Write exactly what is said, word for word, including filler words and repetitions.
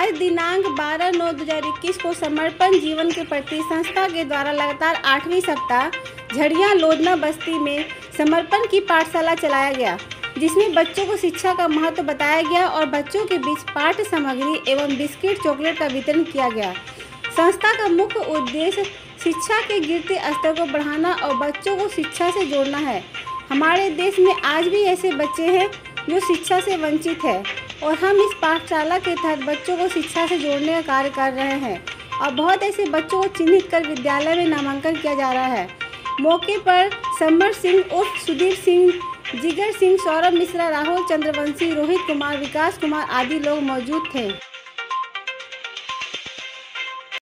आज दिनांक बारह नौ दो हज़ार इक्कीस को समर्पण जीवन के प्रति संस्था के द्वारा लगातार आठवीं सप्ताह झड़ियाँ लोधना बस्ती में समर्पण की पाठशाला चलाया गया, जिसमें बच्चों को शिक्षा का महत्व बताया गया और बच्चों के बीच पाठ्य सामग्री एवं बिस्किट चॉकलेट का वितरण किया गया। संस्था का मुख्य उद्देश्य शिक्षा के गिरते स्तर को बढ़ाना और बच्चों को शिक्षा से जोड़ना है। हमारे देश में आज भी ऐसे बच्चे हैं जो शिक्षा से वंचित है और हम इस पाठशाला के तहत बच्चों को शिक्षा से जोड़ने का कार्य कर रहे हैं और बहुत ऐसे बच्चों को चिन्हित कर विद्यालय में नामांकन किया जा रहा है। मौके पर समर सिंह उर्फ सुधीर सिंह, जिगर सिंह, सौरभ मिश्रा, राहुल चंद्रवंशी, रोहित कुमार, विकास कुमार आदि लोग मौजूद थे।